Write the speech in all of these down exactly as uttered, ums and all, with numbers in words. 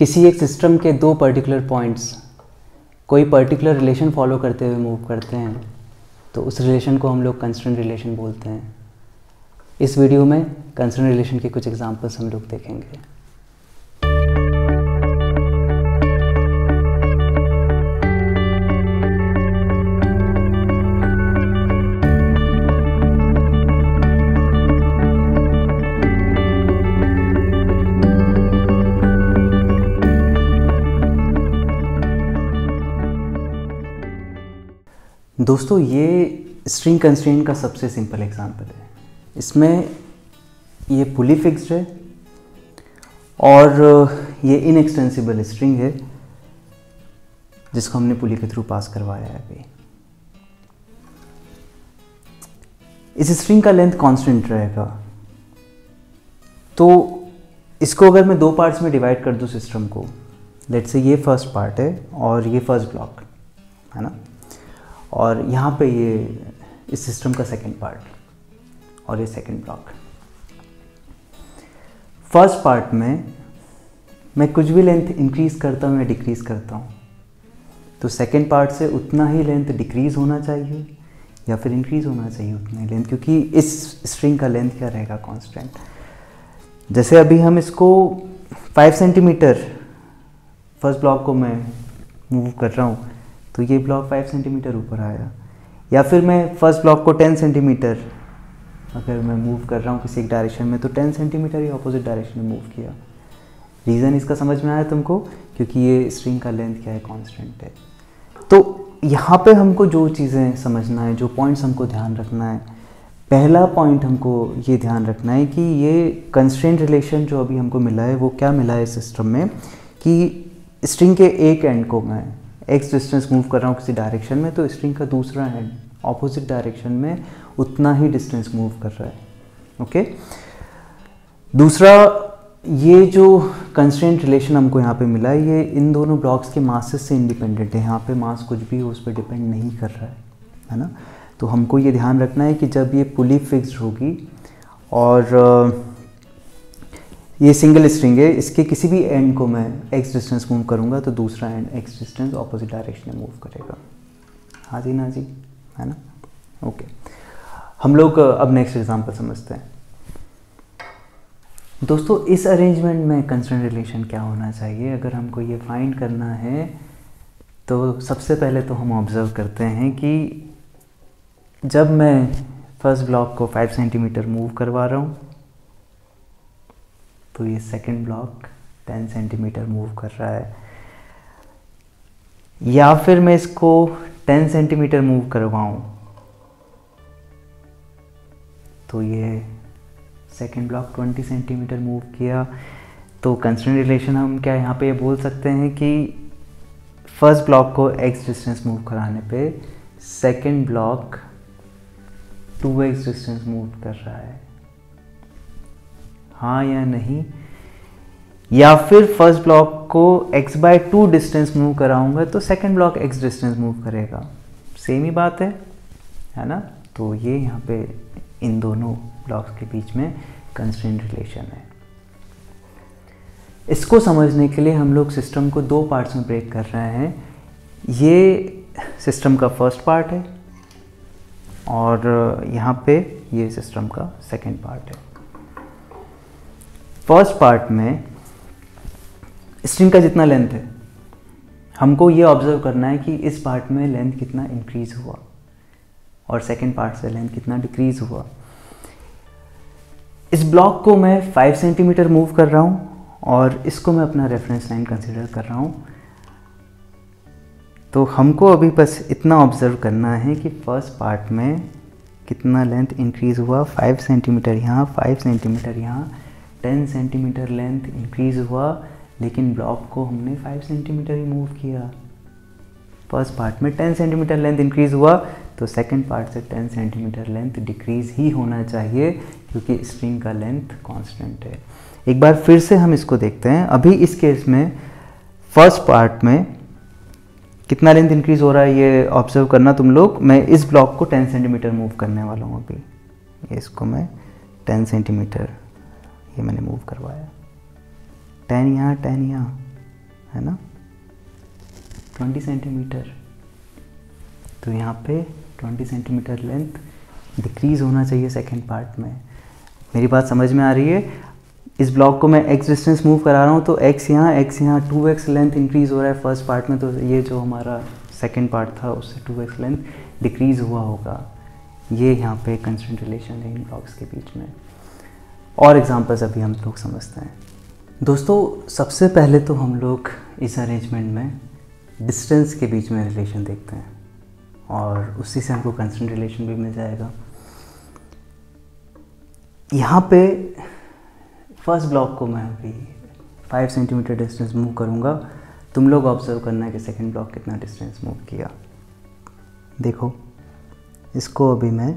किसी एक सिस्टम के दो पर्टिकुलर पॉइंट्स कोई पर्टिकुलर रिलेशन फॉलो करते हुए मूव करते हैं तो उस रिलेशन को हम लोग कंस्ट्रेंट रिलेशन बोलते हैं। इस वीडियो में कंस्ट्रेंट रिलेशन के कुछ एग्जांपल्स हम लोग देखेंगे। दोस्तों, ये स्ट्रिंग कंस्ट्रेंट का सबसे सिंपल एग्जांपल है। इसमें ये पुली फिक्स्ड है और ये इनएक्सटेंसिबल स्ट्रिंग है जिसको हमने पुली के थ्रू पास करवाया है अभी। इस स्ट्रिंग का लेंथ कांस्टेंट रहेगा। तो इसको अगर मैं दो पार्ट्स में डिवाइड कर दूं सिस्टम को, लेट्स से ये फर्स्ट पार्ट है और ये फर्स्ट ब्लॉक है ना, और यहाँ पे ये इस सिस्टम का सेकंड पार्ट और ये सेकंड ब्लॉक। फर्स्ट पार्ट में मैं कुछ भी लेंथ इंक्रीज करता हूँ या डिक्रीज करता हूँ तो सेकंड पार्ट से उतना ही लेंथ डिक्रीज होना चाहिए या फिर इंक्रीज होना चाहिए उतना ही लेंथ, क्योंकि इस स्ट्रिंग का लेंथ क्या रहेगा, कांस्टेंट। जैसे अभी हम इसको फाइव सेंटीमीटर फर्स्ट ब्लॉक को मैं मूव कर रहा हूँ तो ये ब्लॉक फाइव सेंटीमीटर ऊपर आया, या फिर मैं फर्स्ट ब्लॉक को टेन सेंटीमीटर अगर मैं मूव कर रहा हूँ किसी एक डायरेक्शन में तो टेन सेंटीमीटर ही ऑपोजिट डायरेक्शन में मूव किया। रीज़न इसका समझ में आया तुमको, क्योंकि ये स्ट्रिंग का लेंथ क्या है, कांस्टेंट है। तो यहाँ पे हमको जो चीज़ें समझना है, जो पॉइंट्स हमको ध्यान रखना है, पहला पॉइंट हमको ये ध्यान रखना है कि ये कंस्ट्रेंट रिलेशन जो अभी हमको मिला है वो क्या मिला है सिस्टम में, कि स्ट्रिंग के एक एंड को मैं एक्स डिस्टेंस मूव कर रहा हूँ किसी डायरेक्शन में तो स्ट्रिंग का दूसरा एंड ऑपोजिट डायरेक्शन में उतना ही डिस्टेंस मूव कर रहा है। ओके, दूसरा, ये जो कंस्ट्रेंट रिलेशन हमको यहाँ पे मिला है ये इन दोनों ब्लॉक्स के मासेस से इंडिपेंडेंट है। यहाँ पे मास कुछ भी हो उस पर डिपेंड नहीं कर रहा है, है ना। तो हमको ये ध्यान रखना है कि जब ये पुली फिक्स्ड होगी और ये सिंगल स्ट्रिंग है, इसके किसी भी एंड को मैं एक्स डिस्टेंस मूव करूँगा तो दूसरा end X distance opposite direction में मूव करेगा। हाँ जी ना जी, है ना। ओके, हम लोग अब नेक्स्ट एग्जांपल समझते हैं। दोस्तों, इस अरेंजमेंट में कंस्ट्रेंट रिलेशन क्या होना चाहिए अगर हमको ये फाइंड करना है तो सबसे पहले तो हम ऑब्जर्व करते हैं कि जब मैं फर्स्ट ब्लॉक को फाइव सेंटीमीटर मूव करवा रहा हूँ तो ये second block ten centimetre move कर रहा है, या फिर मैं इसको टेन सेंटीमीटर मूव करवाऊं तो ये second block twenty centimetre move किया। तो कंस्ट्रेंट रिलेशन हम क्या यहाँ पे ये बोल सकते हैं कि फर्स्ट ब्लॉक को एक्स डिस्टेंस मूव कराने पे second block two X distance move कर रहा है, हाँ या नहीं। या फिर फर्स्ट ब्लॉक को x by two distance move कराऊंगा तो second block x distance move करेगा, सेम ही बात है, है ना। तो ये यहाँ पे इन दोनों ब्लॉक्स के बीच में कंस्ट्रेंट रिलेशन है। इसको समझने के लिए हम लोग सिस्टम को दो पार्ट्स में ब्रेक कर रहे हैं। ये सिस्टम का फर्स्ट पार्ट है और यहाँ पे ये सिस्टम का सेकंड पार्ट है। फर्स्ट पार्ट में स्ट्रिंग का जितना लेंथ है हमको ये ऑब्जर्व करना है कि इस पार्ट में लेंथ कितना इंक्रीज हुआ और सेकंड पार्ट से लेंथ कितना डिक्रीज हुआ। इस ब्लॉक को मैं फाइव सेंटीमीटर मूव कर रहा हूँ और इसको मैं अपना रेफरेंस लाइन कंसीडर कर रहा हूँ। तो हमको अभी बस इतना ऑब्जर्व करना है कि फर्स्ट पार्ट में कितना लेंथ इंक्रीज हुआ, फाइव सेंटीमीटर यहाँ, फाइव सेंटीमीटर यहाँ, टेन सेंटीमीटर लेंथ इंक्रीज हुआ, लेकिन ब्लॉक को हमने फाइव सेंटीमीटर ही मूव किया। फर्स्ट पार्ट में टेन सेंटीमीटर लेंथ इंक्रीज हुआ तो सेकंड पार्ट से टेन सेंटीमीटर लेंथ डिक्रीज ही होना चाहिए, क्योंकि स्ट्रिंग का लेंथ कांस्टेंट है। एक बार फिर से हम इसको देखते हैं। अभी इस केस में फर्स्ट पार्ट में कितना लेंथ इंक्रीज हो रहा है ये ऑब्जर्व करना तुम लोग। मैं इस ब्लॉक को टेन सेंटीमीटर मूव करने वाला हूँ। अभी इसको मैं टेन सेंटीमीटर ये मैंने मूव करवाया, टेन यहाँ टेन यहाँ, है ना, ट्वेंटी सेंटीमीटर। तो यहाँ पे ट्वेंटी सेंटीमीटर लेंथ डिक्रीज़ होना चाहिए सेकेंड पार्ट में। मेरी बात समझ में आ रही है? इस ब्लॉक को मैं x डिस्टेंस मूव करा रहा हूँ तो x यहाँ x यहाँ टू एक्स लेंथ इंक्रीज़ हो रहा है फर्स्ट पार्ट में, तो ये जो हमारा सेकेंड पार्ट था उससे टू एक्स लेंथ डिक्रीज़ हुआ होगा। ये यहाँ पे कंस्टेंट रिलेशन है इन ब्लॉक्स के बीच में। और एग्जांपल्स अभी हम लोग समझते हैं। दोस्तों सबसे पहले तो हम लोग इस अरेंजमेंट में डिस्टेंस के बीच में रिलेशन देखते हैं और उसी से हमको कंस्टेंट रिलेशन भी मिल जाएगा। यहाँ पे फर्स्ट ब्लॉक को मैं अभी फाइव सेंटीमीटर डिस्टेंस मूव करूँगा। तुम लोग ऑब्जर्व करना है कि सेकंड ब्लॉक कितना डिस्टेंस मूव किया। देखो इसको अभी मैं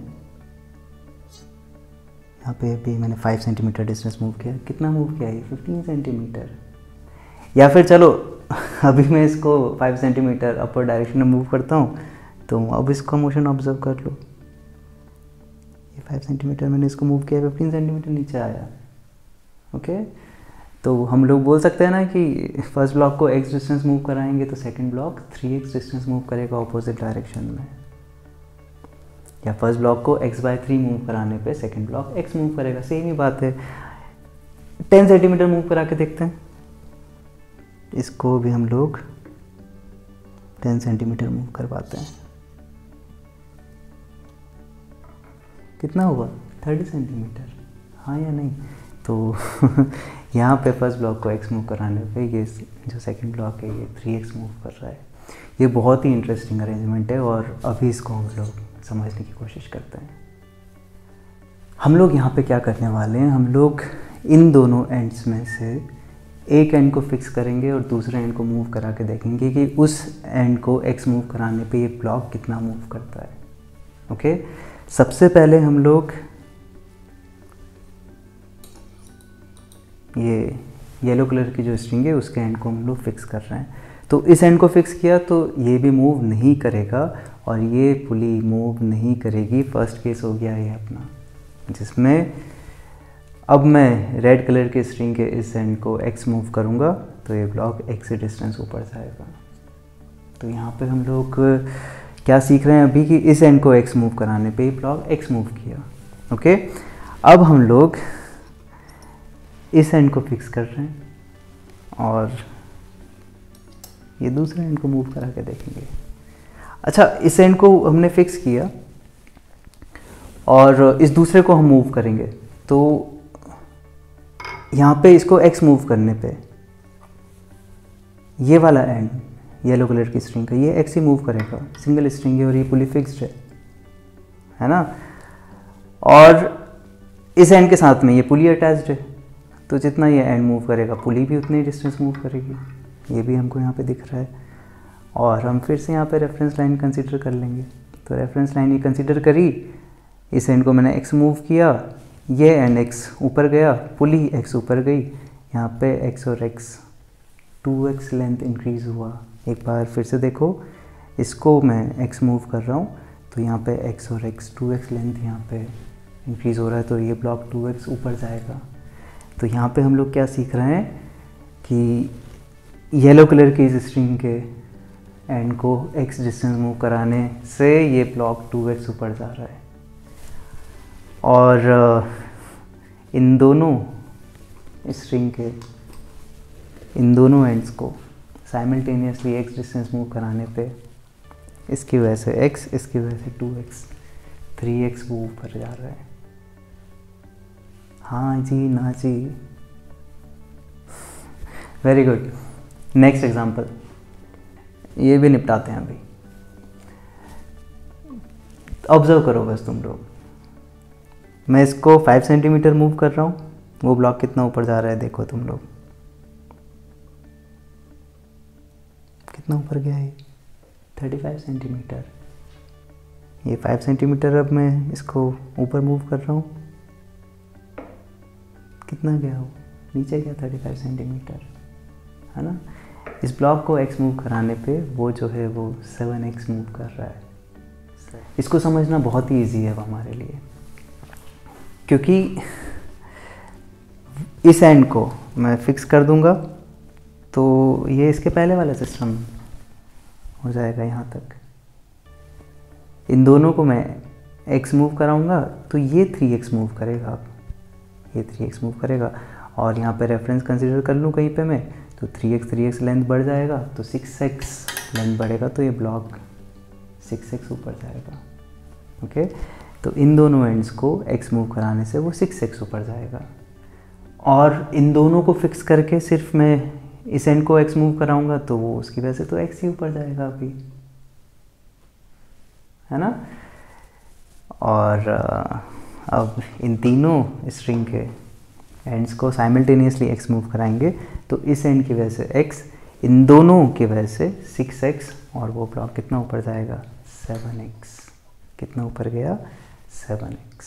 यहाँ पे अभी मैंने फाइव सेंटीमीटर डिस्टेंस मूव किया। कितना मूव किया ये? Fifteen centimetre. या फिर चलो अभी मैं इसको फाइव सेंटीमीटर अपर डायरेक्शन में मूव करता हूँ, तो अब इसका मोशन ऑब्जर्व कर लो। ये फाइव सेंटीमीटर मैंने इसको मूव किया, फिफ्टीन सेंटीमीटर नीचे आया। ओके, तो हम लोग बोल सकते हैं ना कि फर्स्ट ब्लॉक को x डिस्टेंस मूव कराएंगे तो second block three X distance move करेगा ऑपोजिट डायरेक्शन में, या फर्स्ट ब्लॉक को x बाय थ्री मूव कराने पे सेकंड ब्लॉक x मूव करेगा। सेम ही बात है। टेन सेंटीमीटर मूव करा के देखते हैं। इसको भी हम लोग टेन सेंटीमीटर मूव करवाते हैं। कितना हुआ? Thirty centimetre. हाँ या नहीं? तो यहाँ पे फर्स्ट ब्लॉक को x मूव कराने पे ये जो सेकंड ब्लॉक है ये थ्री एक्स मूव कर रहा है। ये बहुत ही इंटरेस्टिंग अरेंजमेंट है और अभी इसको हम लोग समझने की कोशिश करते हैं। हम लोग यहाँ पे क्या करने वाले हैं, हम लोग इन दोनों एंड्स में से एक एंड को फिक्स करेंगे और दूसरे एंड को मूव करा के देखेंगे कि उस एंड को x मूव कराने पे ये ब्लॉक कितना मूव करता है। ओके, सबसे पहले हम लोग ये येलो कलर की जो स्ट्रिंग है उसके एंड को हम लोग फिक्स कर रहे हैं। तो इस एंड को फिक्स किया तो ये भी मूव नहीं करेगा और ये पुली मूव नहीं करेगी। फर्स्ट केस हो गया ये अपना, जिसमें अब मैं रेड कलर के स्ट्रिंग के इस एंड को x मूव करूँगा तो ये ब्लॉक x से डिस्टेंस ऊपर जाएगा। तो यहाँ पे हम लोग क्या सीख रहे हैं अभी कि इस एंड को x मूव कराने पे ब्लॉक x मूव किया। ओके, अब हम लोग इस एंड को फिक्स कर रहे हैं और ये दूसरे एंड को मूव करा के देखेंगे। अच्छा, इस एंड को हमने फिक्स किया और इस दूसरे को हम मूव करेंगे तो यहाँ पे इसको x मूव करने पे ये वाला एंड येलो कलर की स्ट्रिंग का ये x ही मूव करेगा। सिंगल स्ट्रिंग है और ये पुली फिक्स्ड है, है ना। और इस एंड के साथ में ये पुली अटैच्ड है, तो जितना ये एंड मूव करेगा पुली भी उतनी डिस्टेंस मूव करेगी। ये भी हमको यहाँ पे दिख रहा है। और हम फिर से यहाँ पे रेफरेंस लाइन कंसीडर कर लेंगे। तो रेफरेंस लाइन ये कंसीडर करी, इस एंड को मैंने x मूव किया, ये एंड x ऊपर गया, पुली x ऊपर गई, यहाँ पे x और x two X length increase हुआ। एक बार फिर से देखो, इसको मैं x मूव कर रहा हूँ तो यहाँ पे x और x टू एक्स लेंथ यहाँ पे इंक्रीज़ हो रहा है, तो ये ब्लॉक टू एक्स ऊपर जाएगा। तो यहाँ पे हम लोग क्या सीख रहे हैं कि येलो कलर की इस स्ट्रिंग के एंड को x डिस्टेंस मूव कराने से ये ब्लॉक टू एक्स ऊपर जा रहा है। और इन दोनों स्ट्रिंग के इन दोनों एंड्स को साइमल्टेनियसली x डिस्टेंस मूव कराने पे इसकी वजह से x, इसकी वजह से टू एक्स, थ्री एक्स वो ऊपर जा रहा है। हाँ जी, ना जी, वेरी गुड। नेक्स्ट एग्जांपल, ये भी निपटाते हैं अभी। ऑब्जर्व करो बस तुम लोग, मैं इसको फाइव सेंटीमीटर मूव कर रहा हूँ, वो ब्लॉक कितना ऊपर जा रहा है देखो तुम लोग। कितना ऊपर गया है? Thirty five centimetre. ये फाइव सेंटीमीटर अब मैं इसको ऊपर मूव कर रहा हूँ, कितना गया हो? नीचे गया थर्टी फाइव सेंटीमीटर, है ना। इस ब्लॉक को x मूव कराने पे वो जो है वो सेवन एक्स मूव कर रहा है। इसको समझना बहुत ही इजी है अब हमारे लिए, क्योंकि इस एंड को मैं फिक्स कर दूंगा तो ये इसके पहले वाला सिस्टम हो जाएगा यहाँ तक। इन दोनों को मैं x मूव कराऊंगा तो ये थ्री एक्स मूव करेगा, अब ये थ्री एक्स मूव करेगा। और यहाँ पे रेफरेंस कंसीडर कर लूँ कहीं पे मैं, तो three X three X length बढ़ जाएगा तो सिक्स एक्स लेंथ बढ़ेगा, तो ये ब्लॉक सिक्स एक्स ऊपर जाएगा। ओके, तो इन दोनों एंड्स को x मूव कराने से वो सिक्स एक्स ऊपर जाएगा। और इन दोनों को फिक्स करके सिर्फ मैं इस एंड को x मूव कराऊंगा तो वो उसकी वजह से तो x ही ऊपर जाएगा अभी, है ना। और अब इन तीनों स्ट्रिंग के एंड्स को साइमल्टेनियसली x मूव कराएंगे तो इस एंड की वजह से x, इन दोनों की वजह से सिक्स एक्स, और वो ब्लॉक कितना ऊपर जाएगा, सेवन एक्स। कितना ऊपर गया, सेवन एक्स।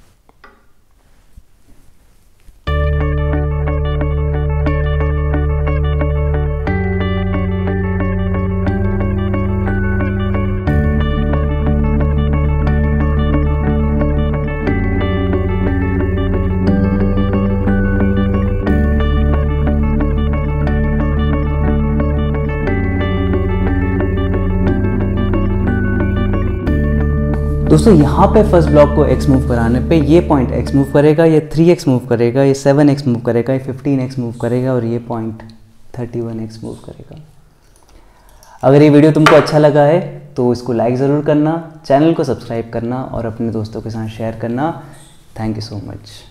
दोस्तों यहाँ पे फर्स्ट ब्लॉक को x मूव कराने पे ये पॉइंट x मूव करेगा, ये थ्री एक्स मूव करेगा, ये सेवन एक्स मूव करेगा, ये फिफ्टीन एक्स मूव करेगा, और ये point thirty one X move करेगा। अगर ये वीडियो तुमको अच्छा लगा है तो इसको लाइक ज़रूर करना, चैनल को सब्सक्राइब करना और अपने दोस्तों के साथ शेयर करना। Thank you so much.